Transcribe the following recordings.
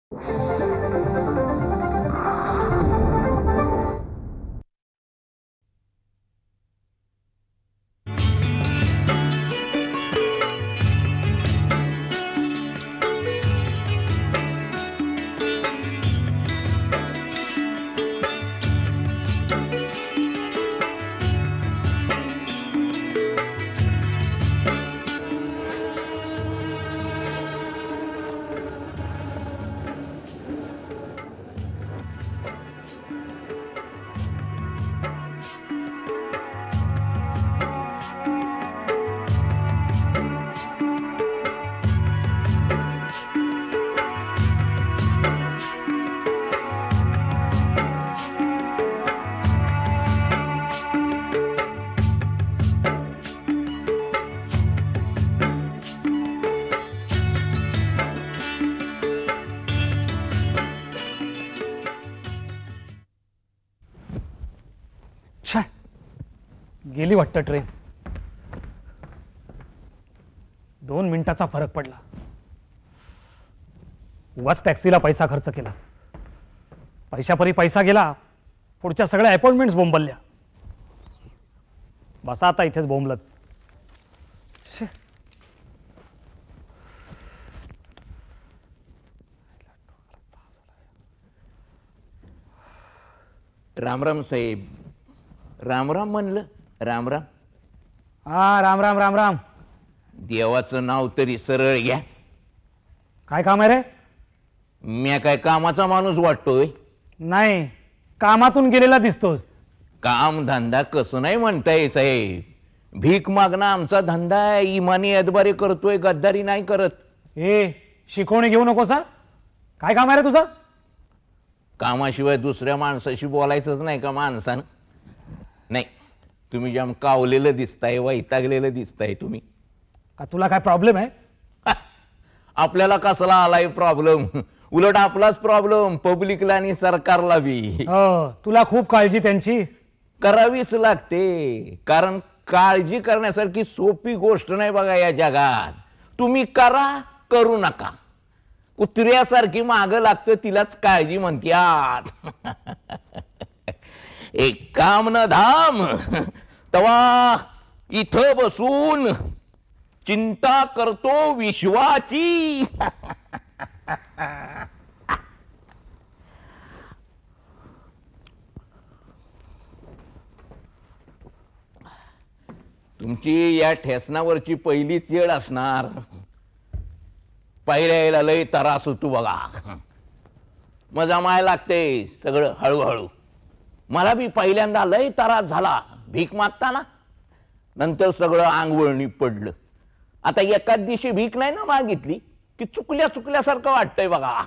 गेली वाटतं ट्रेन. 2 मिनिटाचा फरक पडला. उगाच टॅक्सीला पैसा खर्च केला. पैशापरी पैसा गेला. पुढच्या सगळ्या अपॉइंटमेंट्स बोंबलल्या. बसा आता इथेच बोंबलत. राम राम साहेब. राम राम म्हणलं. राम राम. हा राम राम राम राम. देवाचं नाव तरी सरळ घ्या. काय काम आहे रे? मी काय कामाचा माणूस वाटतोय? नाही, कामातून गेलेला दिसतोस. काम धंदा कसं नाही म्हणताय साहेब. भीक मागणं आमचा धंदा आहे. इमानी अदबारी करतोय, गद्दारी नाही करत. हे शिकवणी घेऊ नकोस. काय काम आहे रे तुझं? कामाशिवाय दुसऱ्या माणसाशी बोलायचंच नाही का माणसानं? नाही, तुम्ही जाम कावलेलं दिसताय, वैतागलेलं दिसताय तुम्ही. का तुला काय प्रॉब्लेम आहे? आपल्याला कसला आलाय प्रॉब्लेम? उलट आपलाच प्रॉब्लेम पब्लिकला आणि सरकारला बी. तुला खूप काळजी त्यांची करावीच लागते. कारण काळजी करण्यासारखी सोपी गोष्ट नाही बघा या जगात. तुम्ही करा, करू नका. कुत्र्यासारखी मागं लागतं, तिलाच काळजी म्हणत्यात. एक काम न धाम तवा इथं बसून चिंता करतो विश्वाची. तुमची या ठेसनावरची पहिलीच येळ असणार. पायऱ्याला लय त्रास होतो बघा. मजा माय लागते सगळं हळूहळू. मला बी पहिल्यांदा लय त्रास झाला भीक मागताना. नंतर सगळं अंगवळणी पडलं. आता एकाच दिवशी भीक नाही ना मागितली की चुकल्यासारखं वाटतंय बघा.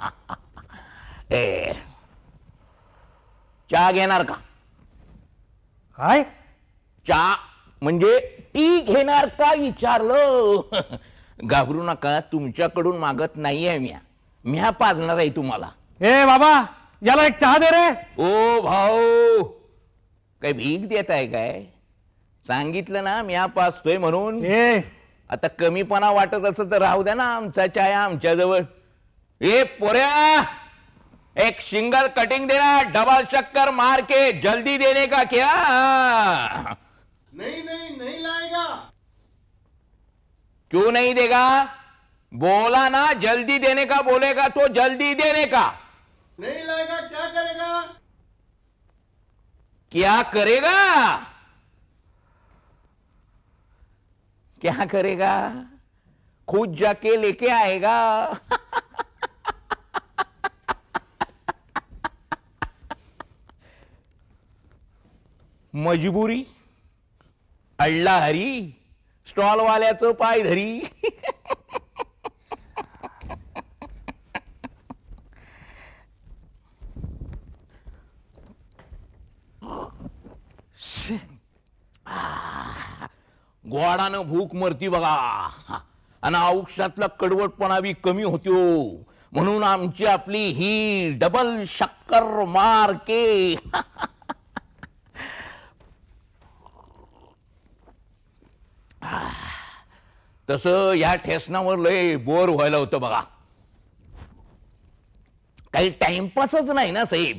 चहा घेणार का? काय? चहा म्हणजे टी घेणार का विचारलं. घाबरू नका, तुमच्याकडून मागत नाहीये. म्या पाजणार आहे तुम्हाला. ए बाबा, याला एक चहा दे रे. ओ भाऊ, काय भीक देत आहे काय? सांगितलं ना म्या पाजतोय म्हणून. आता कमीपणा वाटत असं तर राहू द्या ना, आमचा चाया आमच्या जवळ. ए पोऱ्या, एक सिंगल कटिंग देना, डबल शक्कर मार के जल्दी देने का क्या? नहीं लाएगा. क्यों नहीं देगा? बोला ना जल्दी देने का, बोलेगा तो जल्दी देने का. नहीं लाएगा. क्या करेगा? क्या करेगा? क्या करेगा? खुद जाके लेके आएगा. मजबुरी, अल्ला हरी, स्टॉल वाल्याचं पाय धरी. गोडानं भूक मरती बघा. आणि औषधातला कडवटपणा बी कमी होतो. म्हणून आमची आपली ही डबल शक्कर मार के. तसं या ठेसनावर लय बोर व्हायला होतं बघा. काही टाइमपासच नाही ना साहेब.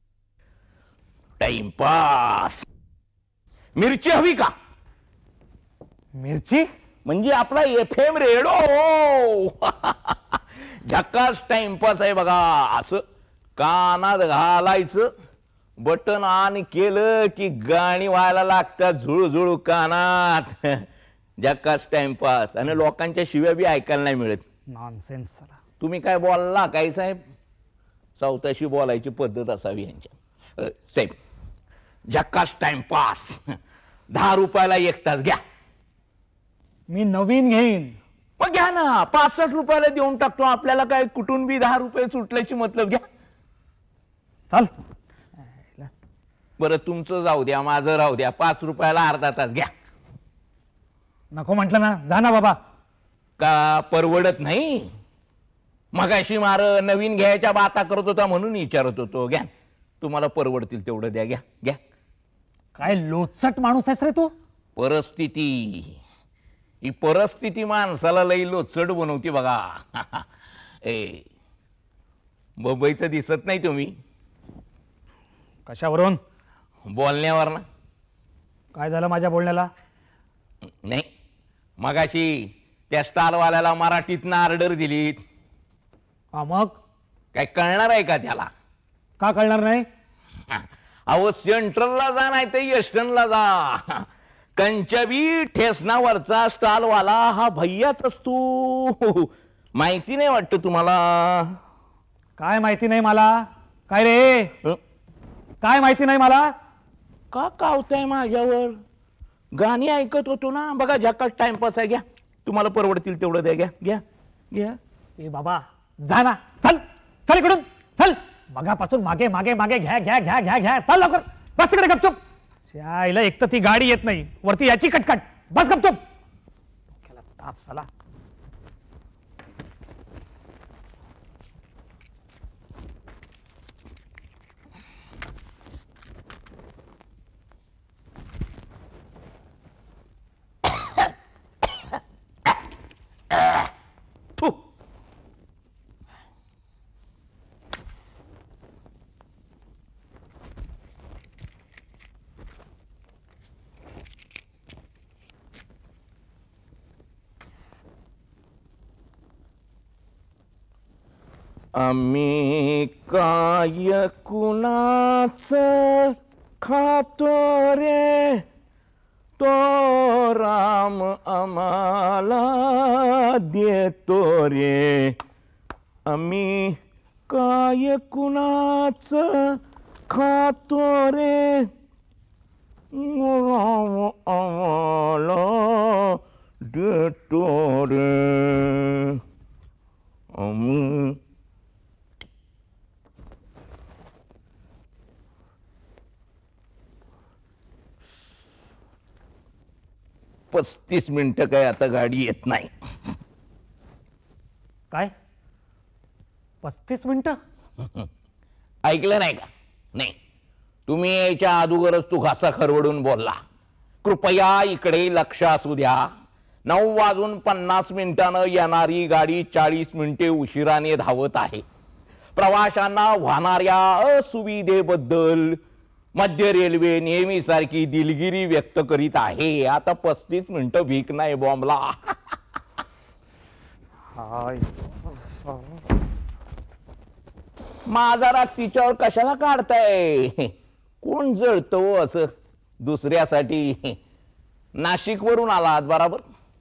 टाइमपास. मिरची हवी का? मिरची? म्हणजे आपला FM रेडो. झकास टाइमपास आहे बघा. असं कानात घालायचं, बटन ऑन केलं की गाणी व्हायला लागतात झुळझुळ कानात. झकास टाइमपास. आणि लोकांच्या शिव्या बी ऐकायला नाही मिळत. नॉनसेन्स. तुम्ही काय बोलला काय साहेब? सावताशी बोलायची पद्धत असावी यांच्या. साहेब झकास टाइमपास. 10 रुपयाला 1 तास घ्या. मी नवीन घेईन. मग घ्या ना. 65 रुपयाला देऊन टाकतो. आपल्याला काय कुठून बी 10 रुपये सुटल्याची मतलब. घ्या. चल. बरं तुमचं जाऊ द्या, माझं राहू द्या. 5 रुपयाला अर्धा तास घ्या. नको म्हटलं ना. जा ना बाबा. का परवडत नाही? मगाशी मार नवीन घ्यायच्या बाता करत होता म्हणून विचारत होतो. घ्या. तुम्हाला परवडतील तेवढं द्या. घ्या घ्या. काय लोचट माणूस आहेस रे तू. परिस्थिती, ही परिस्थिती माणसाला लई लोचड बनवते बघा. ए मुंबईचं दिसत नाही तुम्ही? कशावरून? बोलण्यावर ना. काय झालं माझ्या बोलण्याला? नाही, मगाशी त्या स्टॉलवाल्याला मराठीतनं ऑर्डर दिलीत. हा मग काय कळणार आहे का त्याला? का कळणार नाही? अहो सेंट्रलला जा नाही तर ईस्टर्नला जा. कंचबी ठेसनावरचा स्टॉलवाला हा भैयाच असतो. माहिती नाही वाटतं तुम्हाला? काय माहिती नाही मला? काय रे? काय माहिती नाही मला? का कावताय माझ्यावर? गाणी ऐकत होतो ना. बघा झकास टाइमपास आहे. घ्या. तुम्हाला परवडतील तेवढं द्या. घ्या घ्या घ्या. ए बाबा जा ना. चल चल इकडून. चल. मगापासून मागे मागे मागे. घ्या घ्या घ्या घ्या घ्या. चल लवकर. बस तिकडे गपचूप. आईला एक तर ती गाडी येत नाही, वरती याची कटकट. बस गपचूप. ताप साला. आम्ही काय कुणाच खातो रे, तो राम आम्हाला देतो रे. आम्ही काय कुणाच खातो रे, राम आम्हाला देतो रे. आम्ही 35 मिनिटं काय आता गाडी येत नाही. काय 35 मिनिटं? ऐकलं नाही का? नाही, तुम्ही याच्या अगोदरच तू घासा खरवडून बोलला. कृपया इकडे लक्ष असू द्या. 9:50 येणारी गाडी 40 मिनिटे उशिराने धावत आहे. प्रवाशांना होणाऱ्या असुविधेबद्दल मध्य रेल्वे नेहमीसारखी दिलगिरी व्यक्त करीत आहे. आता 35 मिनिटं भीक नाही बॉम्बला. माझा राग तिच्यावर कशाला काढताय? कोण जळतो असं दुसऱ्यासाठी? नाशिक वरून आलात बरोबर?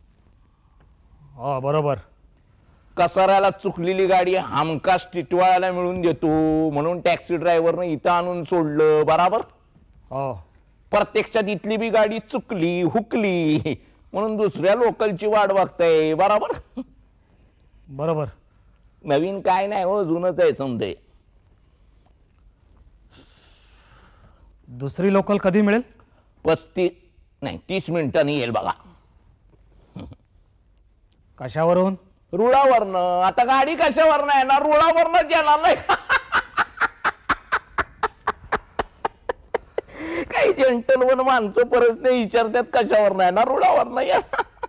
हो बरोबर. कसाऱ्याला चुकलेली गाडी हमखास टिटवाळ्याला मिळून देतो म्हणून टॅक्सी ड्रायव्हरने इथं आणून सोडलं बरोबर? हो. प्रत्यक्षात इथली बी गाडी चुकली हुकली म्हणून दुसऱ्या लोकलची वाट बघताय बरोबर? बरोबर. नवीन काय नाही हो, जुनच आहे समजे. दुसरी लोकल कधी मिळेल? 30 मिनिटांनी येईल बघा. कशावरून? रुळावरनं. आता गाडी कशावरनं येणार? रुळावरनच येणार नाही. काही जेंटलमन माणसं परत नाही विचारतात कशावरनं येणार? रुळावरनं या.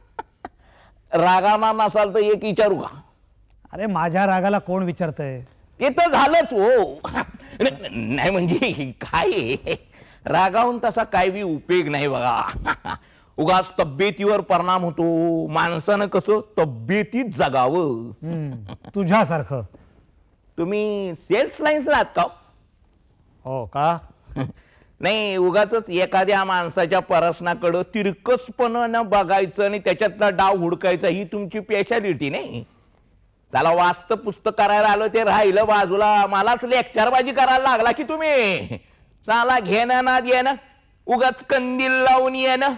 रागाना नसाल तर एक विचारू का? अरे माझ्या रागाला कोण विचारतंय? ते तर झालंच हो. नाही म्हणजे काय आहे, रागावून तसा काय बी उपयोग नाही बघा. उगाच तब्येतीवर परिणाम होतो. माणसानं कसं तब्येतीत जगावं. तुझ्यासारखं. तुम्ही सेल्स लाईन्सला आहात का? हो का? नाही, उगाच एखाद्या माणसाच्या परसनाकडं तिरकसपणानं बघायचं आणि त्याच्यातला डाव हुडकायचा ही तुमची स्पेशालिटी नाही. चला वास्त पुस्तक करायला आलो ते राहिलं बाजूला, मलाच लेक्चरबाजी करायला लागला की तुम्ही. चला घेणं ना येणं, उगाच कंदील लावून येणं.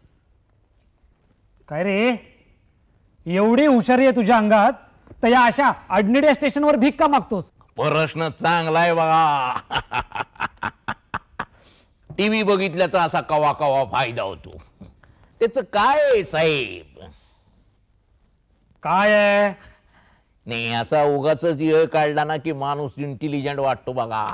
काय रे, एवढी हुशारी आहे तुझ्या अंगात, तर या अशा अडनिड्या स्टेशनवर भीक का मागतोस? प्रश्न चांगला आहे बघा. टीव्ही बघितल्याचा असा कवा कवा फायदा होतो. त्याच काय आहे साहेब? काय आहे? नाही, असा उगाच वेळ काढला ना की माणूस इंटेलिजंट वाटतो बघा.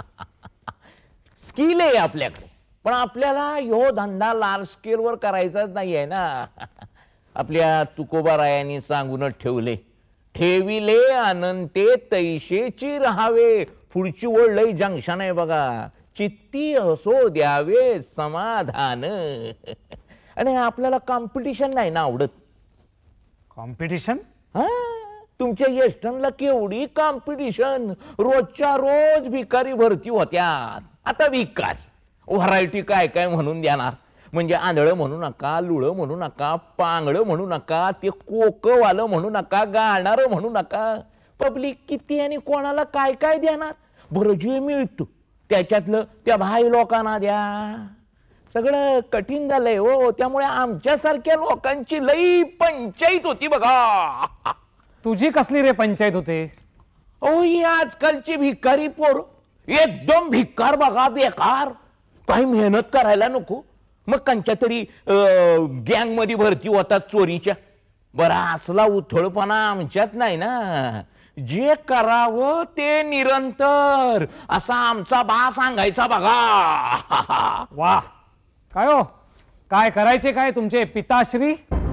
स्किल आहे आपल्याकडे, पण आपल्याला ह्यो धंदा लार्ज स्केलवर करायचाच नाहीये ना. आपल्या तुकोबारायांनी सांगूनच ठेवले, ठेविले अनंते तैशेची राहावे. पुढची ओळ लई जंक्शन आहे बघा. चित्ती असो द्यावे समाधान. आणि आपल्याला कॉम्पिटिशन नाही ना आवडत. कॉम्पिटिशन? हा, तुमच्या ज्येष्ठांना केवढी कॉम्पिटिशन. रोजच्या रोज भिकारी भरती होत्यात. आता भिकारी व्हरायटी काय काय म्हणून देणार. म्हणजे आंधळं म्हणू नका, लुळं म्हणू नका, पांगळं म्हणू नका, ते कोकवालं म्हणू नका, गाणारं म्हणू नका. पब्लिक किती आणि कोणाला काय काय देणार. बरं, जे मिळतं त्याच्यातलं त्या भाई लोकांना द्या. सगळं कठीण झालंय हो. त्यामुळे आमच्यासारख्या लोकांची लई पंचायत होती बघा. तुझी कसली रे पंचायत होते? ओ, ही आजकालची भिकारी पोर एकदम भिकार बघा, बेकार. काही मेहनत करायला नको, मग कंच्या तरी गँग मध्ये भरती होतात चोरीच्या. बरा, असला उथळपणा आमच्यात नाही ना. जे करावं ते निरंतर, असा आमचा बा सांगायचा बघा. वा, काय हो, काय करायचे काय तुमचे पिताश्री?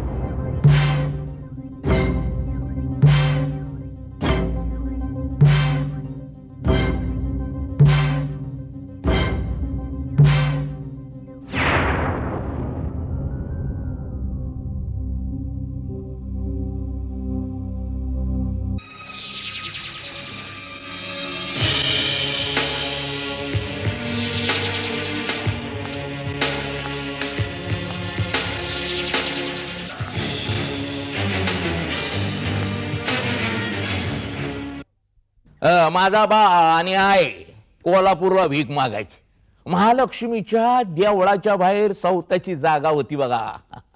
माझा बा आणि आहे कोल्हापूरला भीक मागायची. महालक्ष्मीच्या देवळाच्या बाहेर सौताची जागा होती बघा.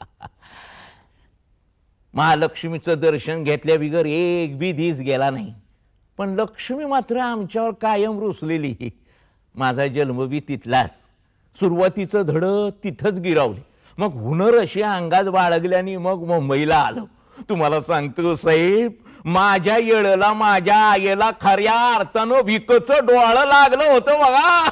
महालक्ष्मीचं दर्शन घेतल्या बिगर एक बी दिस गेला नाही. पण लक्ष्मी मात्र आमच्यावर कायम रुसलेली. माझा जन्म बी तिथलाच. सुरुवातीचं धड तिथंच गिरावले. मग हुनर अशी अंगात बाळगल्याने मग मुंबईला आलो. तुम्हाला सांगतो साहेब, माझ्या येळेला माझ्या आईला खऱ्या अर्थानं भिकचं डोळं लागलं होतं बघा.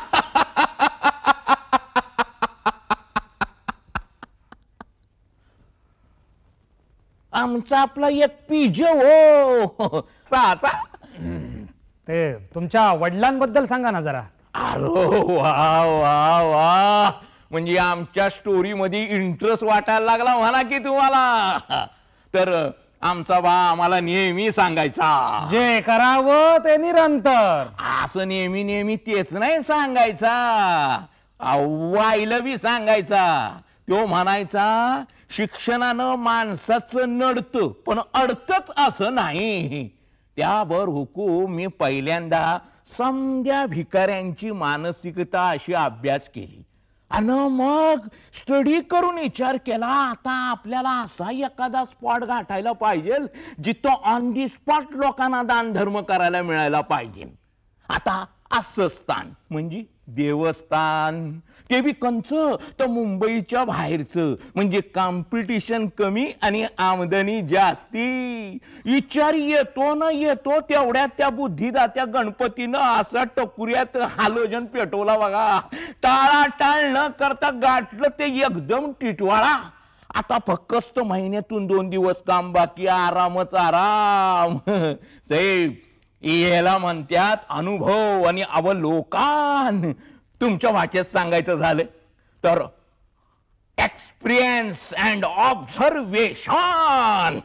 आमचा आपला एक पिज हो साचा. ते तुमच्या वडिलांबद्दल सांगा ना जरा. अरे वा वा वा, म्हणजे आमच्या स्टोरी मध्ये इंटरेस्ट वाटायला लागला म्हणा की तुम्हाला. तर आमचा बा आम्हाला नेहमी सांगायचा, जे करावं ते निरंतर. असं नेहमी नेहमी तेच नाही सांगायचा, आईला बी सांगायचा. तो म्हणायचा, शिक्षणानं माणसाचं नडतं पण अडतच असं नाही. त्यावर हुकूम मी पहिल्यांदा समध्या भिकाऱ्यांची मानसिकता अशी अभ्यास केली आणि मग स्टडी करून विचार केला, आता आपल्याला असा एखादा स्पॉट गाठायला पाहिजे जिथं ऑन दी स्पॉट लोकांना दान धर्म करायला मिळायला पाहिजे. आता असं स्थान म्हणजे देवस्थान, ते बी कंच तर मुंबईच्या बाहेरचं, म्हणजे कॉम्पिटिशन कमी आणि आमदनी जास्ती. विचार येतो न येतो तेवढ्यात त्या बुद्धिदात्या गणपतीनं असा टकुऱ्यात हालोजन पेटवला बघा. टाळाटाळ न करता गाठलं ते एकदम टिटवाळा. आता फक्त महिन्यातून 2 दिवस काम बाकी, आरामच आराम. साहेब, याला म्हणतात अनुभव आणि अवलोकन. तुमच्या भाषेत सांगायचं झालं तर एक्सपिरियन्स अँड ऑब्झर्वेशन.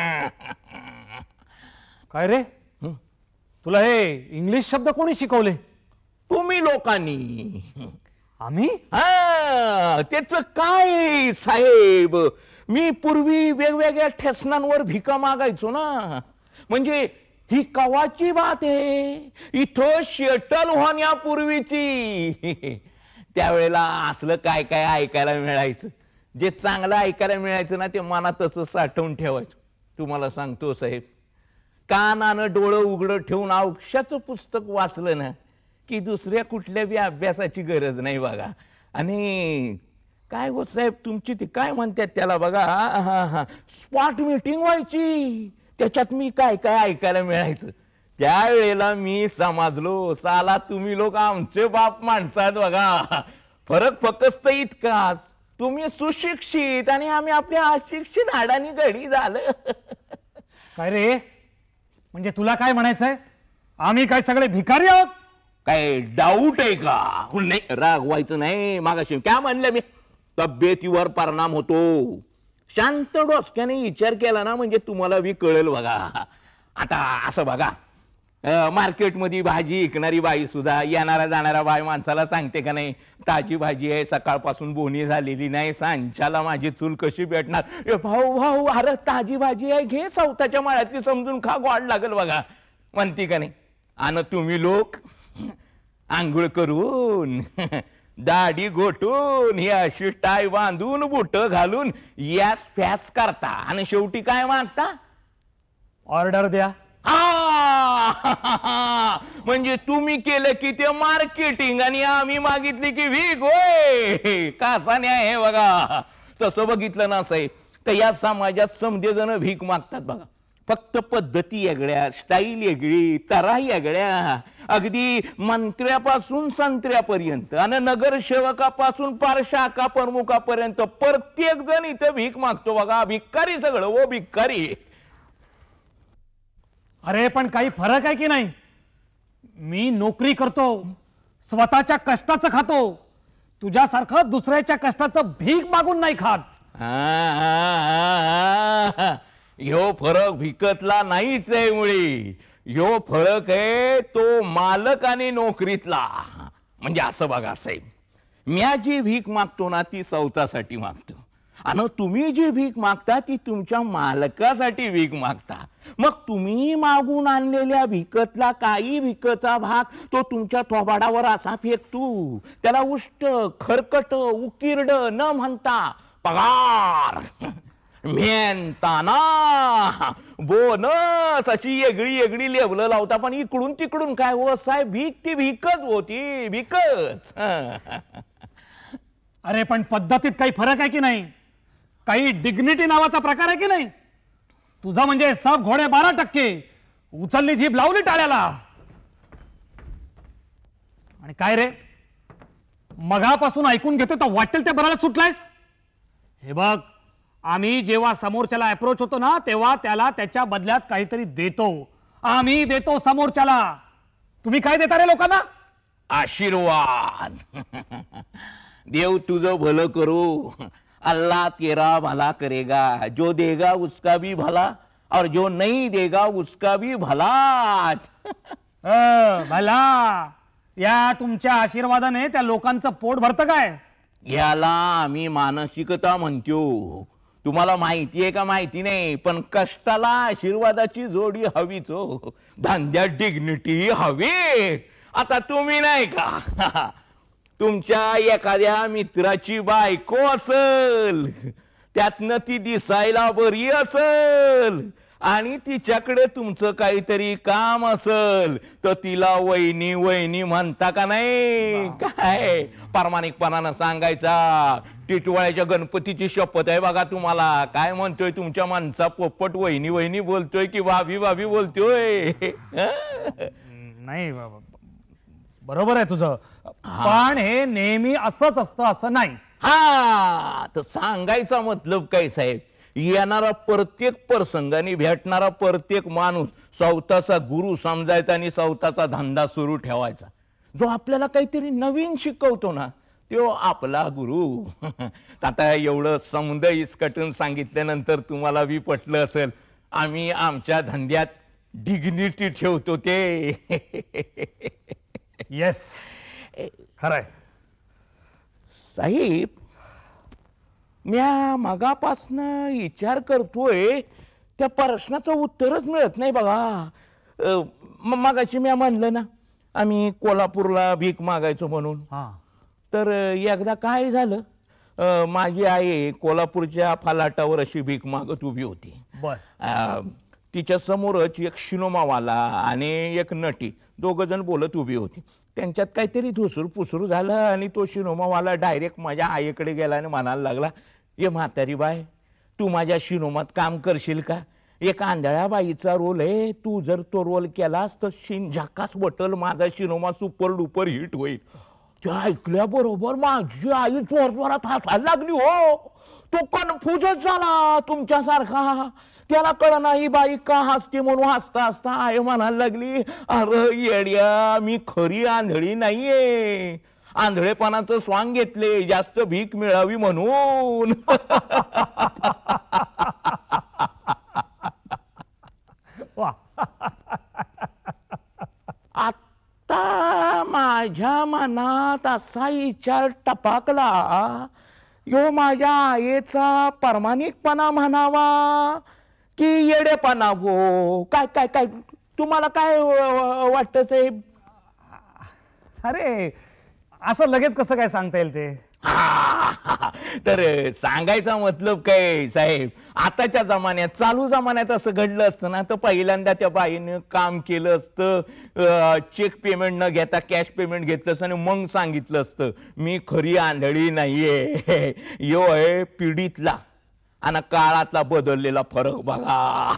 काय रे, तुला हे इंग्लिश शब्द कोणी शिकवले? तुम्ही लोकांनी. आम्ही? त्याच काय साहेब, मी पूर्वी वेगवेगळ्या ठेसनांवर भिका मागायचो ना. म्हणजे ही कवाची बात आहे, इथं शेटल होण्यापूर्वीची. त्यावेळेला असलं काय काय ऐकायला मिळायचं. जे चांगलं ऐकायला मिळायचं ना ते मनातच साठवून ठेवायचं. तुम्हाला सांगतो साहेब, कानानं डोळं उघडं ठेवून औक्षाचं पुस्तक वाचलं ना की दुसऱ्या कुठल्या बी अभ्यासाची गरज नाही बघा. आणि काय हो साहेब, तुमची ती काय म्हणतात त्याला बघा, स्पॉट मीटिंग व्हायची. त्याच्यात मी काय काय ऐकायला मिळायचं. त्यावेळेला मी समजलो, साला तुम्ही लोक आमचे बाप माणसात बघा. फरक फक्त इतकाच, तुम्ही सुशिक्षित आणि आम्ही आपल्या अशिक्षित हाडानी घडी झालं. काय रे, म्हणजे तुला काय म्हणायचंय? आम्ही काय सगळे भिकारी आहोत? काय डाऊट आहे का? नाही, रागवायचं नाही. मागाशी काय म्हणलं मी, तब्येतीवर परिणाम होतो. शांत डोसक्याने विचार केला ना म्हणजे तुम्हाला बी कळेल बघा. आता असं बघा, मार्केटमध्ये भाजी विकणारी बाई सुद्धा येणारा जाणारा बाई माणसाला सांगते का नाही, ताजी भाजी आहे, सकाळपासून बोनी झालेली नाही, सांच्याला माझी चूल कशी भेटणार? भाऊ भाऊ, अरे ताजी भाजी आहे, घे सवताच्या माळ्यातली, समजून खा, गोड लागेल बघा, म्हणते का नाही? आणि तुम्ही लोक आंघोळ करून दाढी गोटून ही अशी टाय बांधून बुट घालून यास फॅस करता आणि शेवटी काय मागता? ऑर्डर द्या. म्हणजे तुम्ही केलं की ते मार्केटिंग आणि आम्ही मागितली की वीक. होय, कसा न्याय आहे बघा. तसं बघितलं ना साहेब तर या समाजात समजेजण भीक मागतात बघा. फक्त पद्धती वेगळ्या, स्टाईल वेगळी, तरा वेगळ्या. अगदी मंत्र्यापासून संत्र्यापर्यंत आणि नगरसेवकापासून पार शाखा प्रमुखापर्यंत प्रत्येक जण इथं भीक मागतो बघा. भिक्कारी सगळं, ओ भिक्कारी. अरे पण काही फरक आहे की नाही? मी नोकरी करतो, स्वतःच्या कष्टाचं खातो. तुझ्यासारखं दुसऱ्याच्या कष्टाचं भीक मागून नाही खात. ह्यो फरक भिकतला नाहीच आहे मुळी. ह्यो फरक आहे तो मालक आणि नोकरीतला. म्हणजे असं बघा साहेब, म्या जी भीक मागतो ना ती सवतासाठी मागतो आणि तुम्ही जी भीक मागता ती तुमच्या मालकासाठी भीक मागता. मग तुम्ही मागून आणलेल्या भिकतला काही भिकचा भाग तो तुमच्या थोबाडावर असा फेकतो. त्याला उष्ट, खरकट, उकिरड न म्हणता पगार, मेहनताना, बोनस अशी वेगळी वेगळी लेवलं लावता. पण इकडून तिकडून काय हो साहेब, भीक ती भीकच होती, भीकच. अरे पण पद्धतीत काही फरक आहे की नाही? काही डिग्निटी नावाचा प्रकार आहे की नाही? तुझा म्हणजे सब घोडे 12%, उचलली जीभ लावली टाळ्याला. आणि काय रे, मगापासून ऐकून घेतो तर वाटेल ते बराला सुटलायस. हे बघ, आम्ही जेव्हा समोरच्याला अप्रोच होतो ना तेव्हा त्याला त्याच्या बदल्यात काहीतरी देतो. आम्ही देतो समोरच्याला. तुम्ही काय देता रे लोकांना? आशीर्वाद. देव तुझं भलं करू. अल्लाह तेरा भला करेगा. जो देगा उसका भी भला और जो नहीं देगा उसका भी भला. भला. या तुमच्या आशीर्वादाने त्या लोकांचं पोट भरतं काय? याला आम्ही मानसिकता म्हणतो. तुम्हाला माहिती आहे का माहिती नाही, पण कष्टाला आशीर्वादाची जोडी हवीच हो. धंद्यात डिग्निटी हवी. आता तुम्ही नाही का, तुमच्या एखाद्या मित्राची बायको असल, त्यातनं ती दिसायला बरी असल आणि तिच्याकडे तुमचं काहीतरी काम असल तर तिला वहिनी वहिनी म्हणता का नाही? काय प्रामाणिकपणानं सांगायचा. टिटवाळ्याच्या गणपतीची शपथ आहे बघा तुम्हाला. काय म्हणतोय तुमच्या माणसा पोपट वहिनी वहिनी बोलतोय की भाभी भाभी बोलतोय? नाही बाबा, बरोबर आहे तुझं, पण हे नेहमी असंच असतं असं नाही. हा, तर सांगायचा मतलब काय साहेब, येणारा प्रत्येक प्रसंगाने भेटणारा प्रत्येक माणूस स्वतःचा गुरु समजायचा आणि स्वतःचा धंदा सुरू ठेवायचा. जो आपल्याला काहीतरी नवीन शिकवतो ना तो आपला गुरु. आता एवढं समुद्र इसकटून सांगितल्यानंतर तुम्हाला बी पटलं असेल आम्ही आमच्या धंद्यात डिग्निटी ठेवतो ते. येस, खरंय साहेब. म्या मगापासनं विचार करतोय त्या प्रश्नाचं उत्तरच मिळत नाही बघा. मगाशी म्या म्हणलं ना आम्ही कोल्हापूरला भीक मागायचो म्हणून. तर एकदा काय झालं, माझी आई कोल्हापूरच्या फलाटावर अशी भीक मागत उभी होती. तिच्या समोरच एक शिनोमावाला आणि एक नटी दोघं जण बोलत उभी होती. त्यांच्यात काहीतरी धुसूर पुसूर झालं आणि तो शिनोमावाला डायरेक्ट माझ्या आईकडे गेला आणि म्हणायला लागला, ये म्हातारी बाय, तू माझ्या शिनोमात काम करशील का? एक आंधळ्या बाईचा रोल आहे, तू जर तो रोल केलास तर झकास बटल माझा शिनोमा सुपर डुपर हिट होईल. त्या ऐकल्याबरोबर माझी आई जोर जोरात हसायला लागली. हो, तो कन्फ्युजच झाला तुमच्यासारखा. त्याला कळ नाही बाई का हसते म्हणून हसता हसता आई म्हणायला लागली, अरे येड्या, मी खरी आंधळी नाहीये, आंधळेपणाचं स्वांग घेतले जास्त भीक मिळावी म्हणून. आता माझ्या मनात असा विचार टपाकला, यो माझ्या आईचा प्रामाणिकपणा म्हणावा की येडेपणा? हो, काय काय काय तुम्हाला काय वाटतं साहेब? अरे असं लगेच कसं काय सांगता येईल ते? तर सांगायचा मतलब काय साहेब, आताच्या जमान्यात चालू जमान्यात असं घडलं असतं ना तर पहिल्यांदा त्या बाईनं काम केलं असतं, चेक पेमेंट न घेता कॅश पेमेंट घेतलं असतं आणि मग सांगितलं असतं मी खरी आंधळी नाहीये. यो आहे पिढीतला आणि काळातला बदललेला फरक बघा.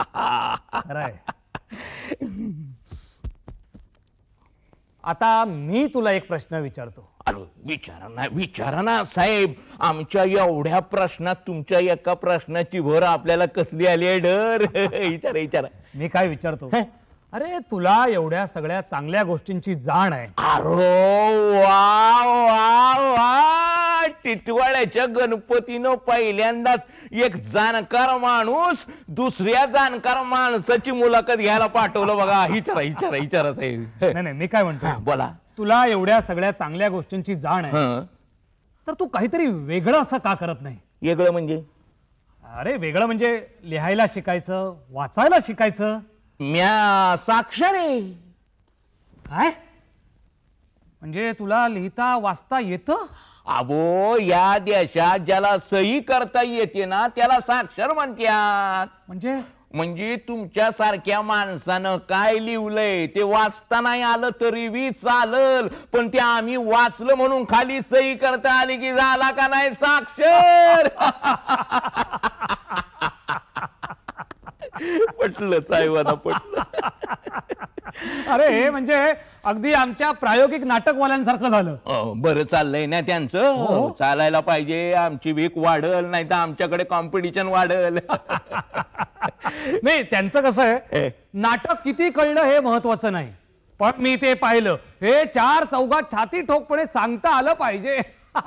आता मी तुला एक प्रश्न विचारतो. विचारा ना साहेब. आमच्या एवढ्या प्रश्नात तुमच्या एका प्रश्नाची भर आपल्याला कसली आली आहे डर? विचारा विचारा. मी काय विचारतो, अरे तुला एवढ्या सगळ्या चांगल्या गोष्टींची जाण आहे. अरे वा वा वा, टिटवाळ्याच्या गणपतीनं पहिल्यांदाच एक जाणकार माणूस दुसऱ्या जाणकार माणसाची मुलाखत घ्यायला पाठवलं बघा. विचारा विचारा विचारा साहेब. नाही मी काय म्हणतो, बोला. तुला एवढ्या सगळ्या चांगल्या गोष्टींची जाण आहे तर तू काहीतरी वेगळं असं का करत नाही? वेगळं म्हणजे? अरे वेगळं म्हणजे लिहायला शिकायचं, वाचायला शिकायचं. म्या साक्षर आहे. काय म्हणजे तुला लिहिता वाचता येतं? अबो, या देशात ज्याला सही करता येते ना त्याला साक्षर म्हणतात. म्हणजे तुमच्या सारख्या माणसानं काय लिहिलंय ते वाचता नाही आलं तरी बी चालल, पण ते आम्ही वाचलं म्हणून खाली सही करता आली की झाला का नाही साक्षर? पटलं साहेबांना, पटलं. अरे म्हणजे अगदी आमच्या प्रायोगिक नाटकवाल्यांसारखं झालं. बरं चाललंय ना त्यांचं. चालायला पाहिजे. आमची भीक वाढल, नाही तर आमच्याकडे कॉम्पिटिशन वाढल. नाही, त्यांचं कसं आहे, नाटक किती कळलं हे महत्वाचं नाही, पण मी ते पाहिलं, हे चार चौघात छाती ठोकपणे सांगता आलं पाहिजे.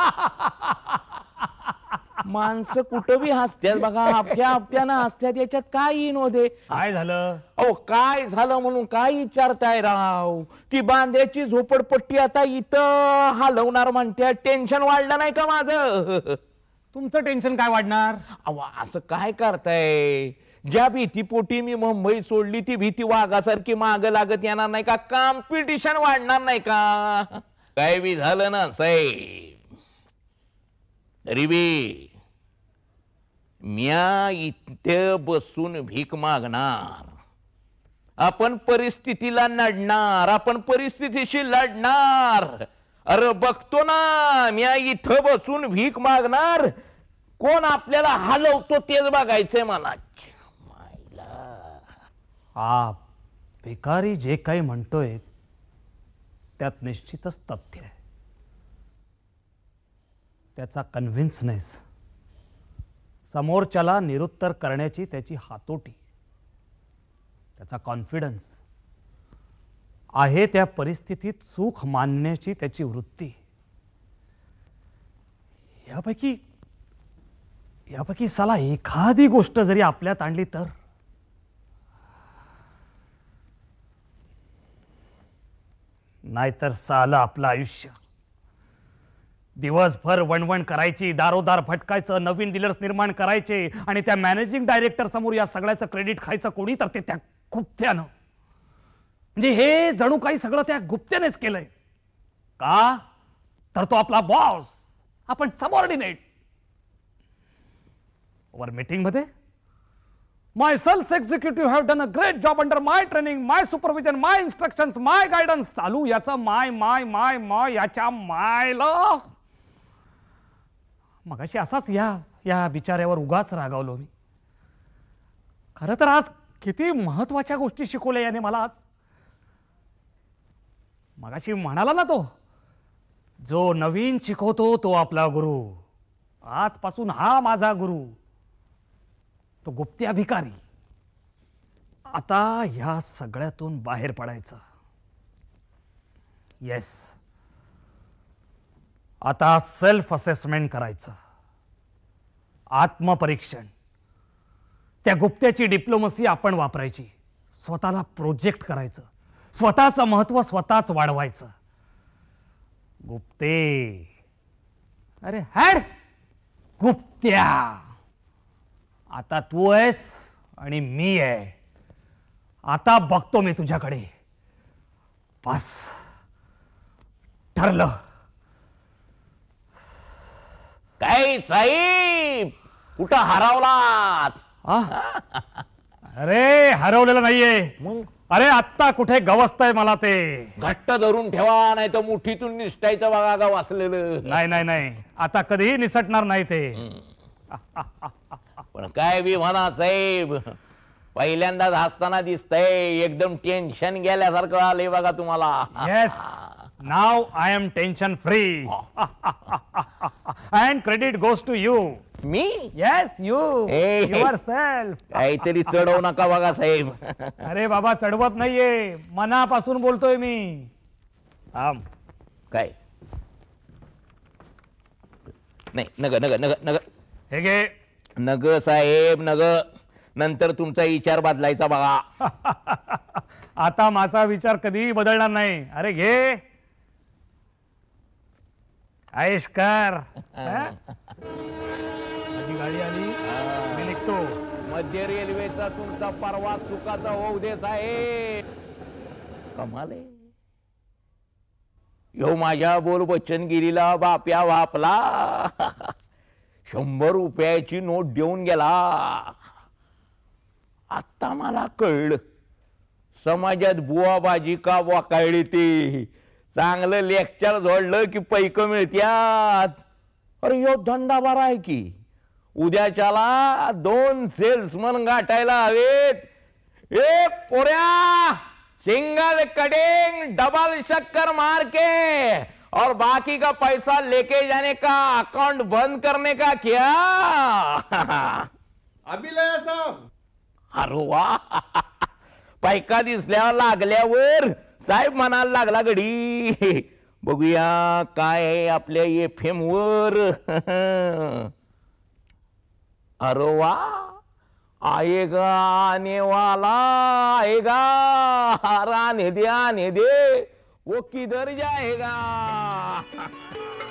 माणसं कुठं बी हसत्यात बघा, हप्त्यानं हसत्यात. याच्यात काय विनोद? काय झालं? अहो काय झालं म्हणून काय विचारताय राव? ती बांद्याची झोपडपट्टी आता इथं हलवणार म्हणते. टेन्शन वाढलं नाही का माझं? तुमचं टेन्शन काय वाढणार? अहो असं काय करताय? ज्या भीतीपोटी मी मुंबई सोडली ती भीती वाघासारखी माग लागत येणार नाही का? कॉम्पिटिशन वाढणार नाही का? काय बी झालं ना साहेब, तरी बी म्या इथे बसून भीक मागणार. आपण परिस्थितीला नडणार, आपण परिस्थितीशी लढणार. अरे बघतो ना, म्या इथं बसून भीक मागणार. कोण आपल्याला हलवतो तेच बघायचंय मला. भिकारी जे काही म्हणतोय त्यात निश्चितच तथ्य आहे. त्याचा कन्व्हिन्स नाहीस, समोरच्याला निरुत्तर करण्याची त्याची हातोटी, त्याचा कॉन्फिडन्स आहे त्या परिस्थितीत सुख मानण्याची त्याची वृत्ती, यापैकी साला एखादी गोष्ट जरी आपल्यात आणली तर नाहीतर साला आपलं आयुष्य दिवसभर वणवण करायची, दारोदार भटकायचं, नवीन डीलर्स निर्माण करायचे आणि त्या मॅनेजिंग डायरेक्टर समोर या सगळ्याचं क्रेडिट खायचं कोणी तर ते त्या गुप्त्यानं. म्हणजे हे जणू काही सगळं त्या गुप्त्यानेच केलंय का? तर तो आपला बॉस, आपण सबऑर्डिनेट. वर मीटिंग मध्ये my sales executive have done a great job under my training, my supervision, my instructions, my guidance. चालू याचं माय माय माय माय याच्या मायला. मगाशी असाच या बिचाऱ्यावर उगाच रागावलो मी. खरं तर आज किती महत्वाच्या गोष्टी शिकवल्या याने मला. आज मगाशी म्हणाला ना तो, जो नवीन शिकवतो तो आपला गुरु. आजपासून हा माझा गुरु, तो गुप्ती अधिकारी. आता ह्या सगळ्यातून बाहेर पडायचं. येस, आता सेल्फ असेसमेंट करायचं, आत्मपरीक्षण. त्या गुप्त्याची डिप्लोमसी आपण वापरायची. स्वतःला प्रोजेक्ट करायचं, स्वतःचं महत्व स्वतःच वाढवायचं. गुप्ते, अरे हॅड गुप्त्या. आता तू आहेस आणि मी आहे. आता बघतो मी तुझ्याकडे. बस ठरलं. काय साहेब, कुठं हरवलात? अरे हरवलेलं नाहीये. मग अरे आत्ता कुठे गवसतंय मला ते. घट्ट धरून ठेवा, नाही तर मुठीतून निसटायचं बघा का वाचलेलं. नाही नाही नाही, आता कधीही निसटणार नाही ते. पण काय बी म्हणा साहेब, पहिल्यांदाच हसताना दिसतंय. एकदम टेन्शन गेल्यासारखं आलंय बघा तुम्हाला. Yes, now I am tension free and credit goes to you. मी yes, you a. Yourself. काहीतरी चढवू नका बघा साहेब. अरे बाबा, चढवत नाहीये, मनापासून बोलतोय मी. थांब. काय नाही, नग नग नग नग हे घे. नग साहेब नग, नंतर तुमचा विचार बदलायचा बघा. आता माझा विचार कधीही बदलणार नाही. अरे घे, आयश कर. माझी गाडी आली, मी निघतो. मध्य रेल्वेचा तुमचा प्रवास सुखाचा होऊ दे साहेब. कमाल आहे. ह्यो माझ्या बोल वचनगिरीला बाप्या वापला. 100 रुपयाची नोट देऊन गेला. आता मला कळलं समाजात बुवाबाजी का वाकाळली ती. चांगलं लेक्चर जोडलं की पैक मिळत्यात. अरे ह्यो धंदा बरा आहे की. उद्याच्याला 2 सेल्समन गाठायला हवेत. ए पोऱ्या, सिंगल कटिंग डबल शक्कर मार के और बाकी का पैसा लेके जाने का, अकाउंट बंद करने का क्या? अभी लाया साहब. अरे वा. पैका दिसल्यावर लागल्यावर साहेब म्हणायला लागला गडी. बघूया काय आहे आपल्या FM वर. अरे वा, आएगा आने वाला आएगा, आने दे वो किधर जाएगा.